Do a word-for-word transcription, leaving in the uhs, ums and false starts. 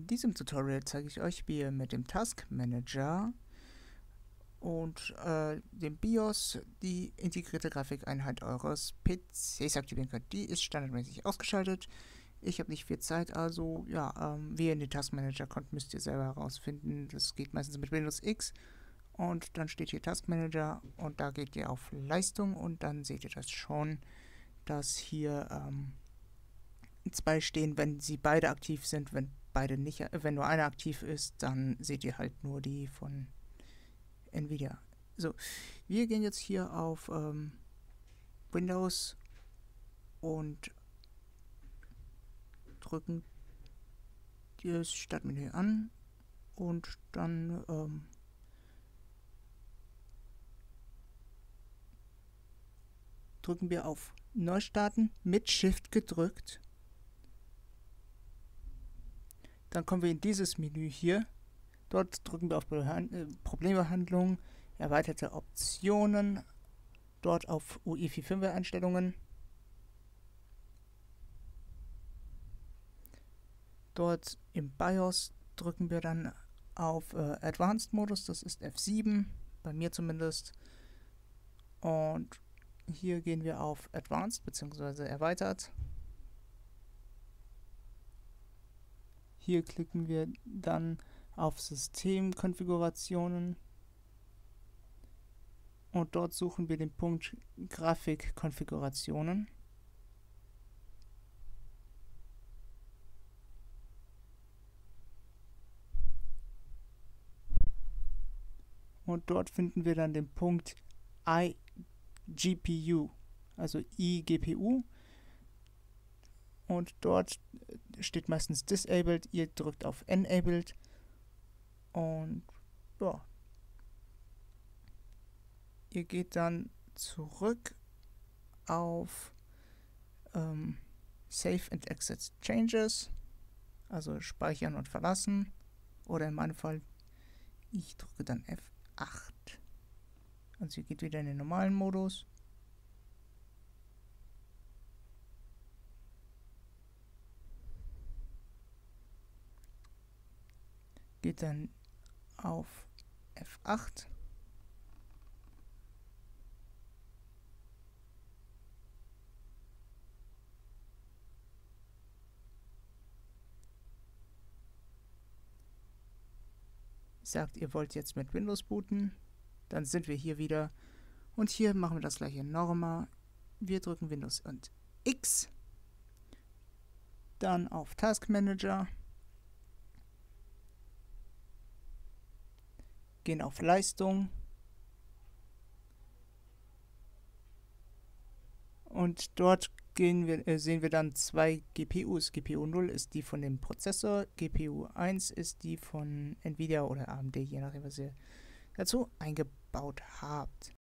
diesem Tutorial zeige ich euch, wie ihr mit dem Task Manager und äh, dem BIOS die integrierte Grafikeinheit eures P Cs aktivieren könnt. Die ist standardmäßig ausgeschaltet. Ich habe nicht viel Zeit, also ja, ähm, wie ihr in den Task Manager kommt, müsst ihr selber herausfinden. Das geht meistens mit Windows X und dann steht hier Task Manager und da geht ihr auf Leistung und dann seht ihr das schon, dass hier ähm, zwei stehen, wenn sie beide aktiv sind. Wenn beide nicht, wenn nur einer aktiv ist, dann seht ihr halt nur die von Nvidia. So, wir gehen jetzt hier auf ähm, Windows und drücken das Startmenü an und dann ähm, drücken wir auf Neustarten mit Shift gedrückt. Dann kommen wir in dieses Menü hier. Dort drücken wir auf Problembehandlung, erweiterte Optionen, dort auf U E F I Firmware-Einstellungen. Dort im BIOS drücken wir dann auf äh, Advanced Modus, das ist F sieben, bei mir zumindest. Und hier gehen wir auf Advanced bzw. erweitert. Hier klicken wir dann auf Systemkonfigurationen und dort suchen wir den Punkt Grafikkonfigurationen. Und dort finden wir dann den Punkt iGPU, also iGPU. Und dort steht meistens Disabled, ihr drückt auf Enabled und ja, ihr geht dann zurück auf ähm, Save and Exit Changes, also speichern und verlassen, oder in meinem Fall, ich drücke dann F acht. Also ihr geht wieder in den normalen Modus. Geht dann auf F acht. Sagt, ihr wollt jetzt mit Windows booten. Dann sind wir hier wieder. Und hier machen wir das gleiche nochmal. Wir drücken Windows und X. Dann auf Task Manager. Gehen auf Leistung und dort gehen wir, äh, sehen wir dann zwei G P Us. G P U null ist die von dem Prozessor, G P U eins ist die von Nvidia oder A M D, je nachdem, was ihr dazu eingebaut habt.